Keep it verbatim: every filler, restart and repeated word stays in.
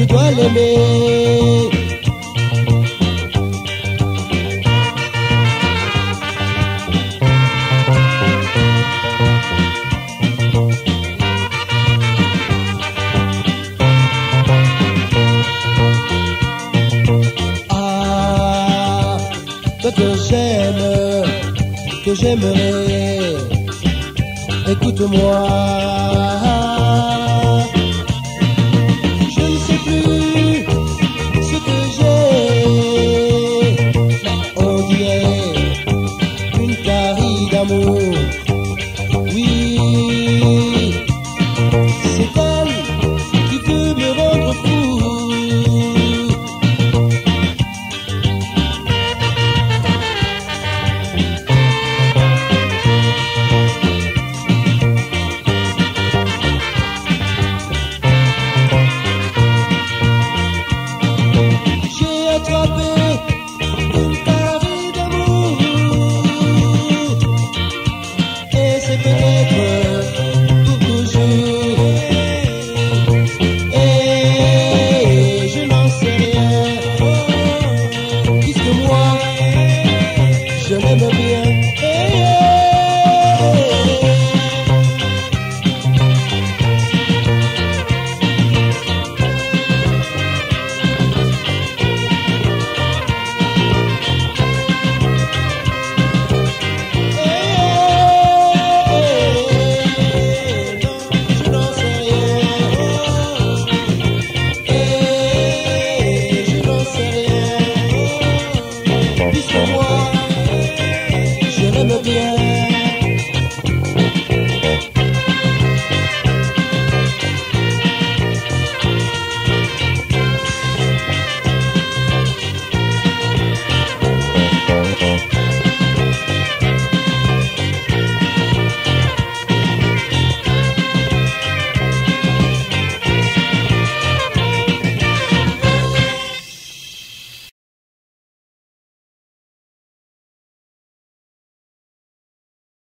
dois l'aimer. Ah, toi que j'aime, que j'aimerais, écoute-moi. Je ne sais plus ce que j'ai, mais on dirait une carie d'amour. Oui, c'est elle qui veut me rendre fou. Une carie d'amour, et c'est peut-être pour toujours, et je n'en sais rien, puisque moi je l'aime bien. Puisque moi, je l'aime bien.